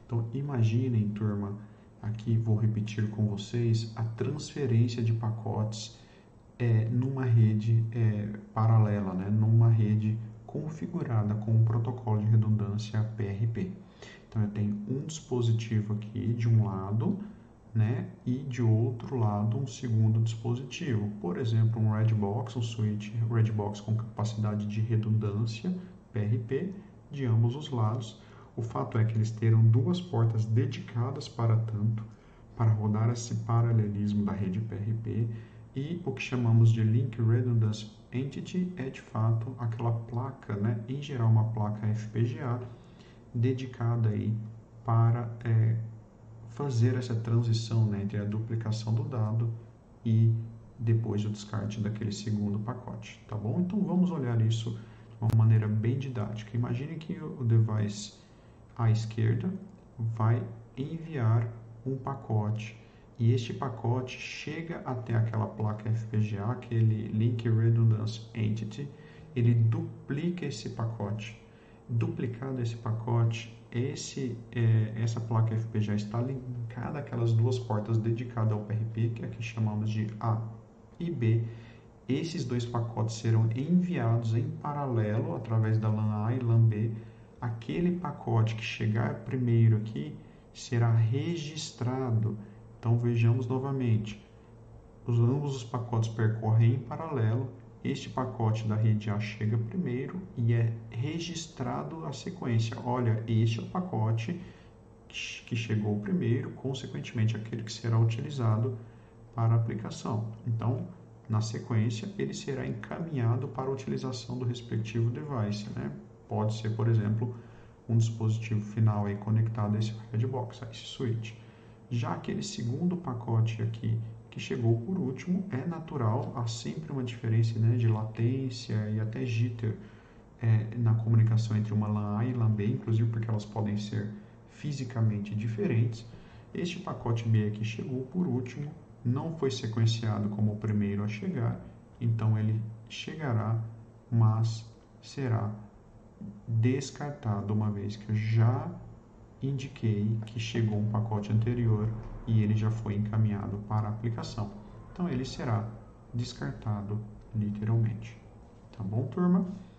Então, imaginem, turma, aqui vou repetir com vocês a transferência de pacotes numa rede paralela, né? Numa rede configurada com um protocolo de redundância PRP. Então, eu tenho um dispositivo aqui de um lado, né? E de outro lado, um segundo dispositivo. Por exemplo, um Redbox, um switch Redbox com capacidade de redundância PRP de ambos os lados. O fato é que eles terão duas portas dedicadas para tanto, para rodar esse paralelismo da rede PRP, e o que chamamos de Link Redundance Entity é de fato aquela placa, né, em geral uma placa FPGA, dedicada aí para fazer essa transição, né, entre a duplicação do dado e depois o descarte daquele segundo pacote, tá bom? Então vamos olhar isso de uma maneira bem didática. Imagine que o device à esquerda vai enviar um pacote e este pacote chega até aquela placa FPGA, aquele Link Redundance Entity, ele duplica esse pacote. Duplicado esse pacote, essa placa FPGA está linkada àquelas duas portas dedicadas ao PRP, que aqui chamamos de A e B. Esses dois pacotes serão enviados em paralelo através da LAN A e LAN B. Aquele pacote que chegar primeiro aqui será registrado. Então vejamos novamente, ambos os pacotes percorrem em paralelo. Este pacote da rede A chega primeiro e é registrado a sequência. Olha, este é o pacote que chegou primeiro, consequentemente aquele que será utilizado para a aplicação. Então, na sequência, ele será encaminhado para a utilização do respectivo device, né? Pode ser, por exemplo, um dispositivo final aí conectado a esse Redbox, a esse switch. Já aquele segundo pacote aqui, que chegou por último, é natural, há sempre uma diferença, né, de latência e até jitter na comunicação entre uma LAN A e LAN B, inclusive porque elas podem ser fisicamente diferentes. Este pacote B aqui chegou por último, não foi sequenciado como o primeiro a chegar, então ele chegará, mas será descartado, uma vez que eu já indiquei que chegou um pacote anterior e ele já foi encaminhado para a aplicação. Então ele será descartado literalmente. Tá bom, turma?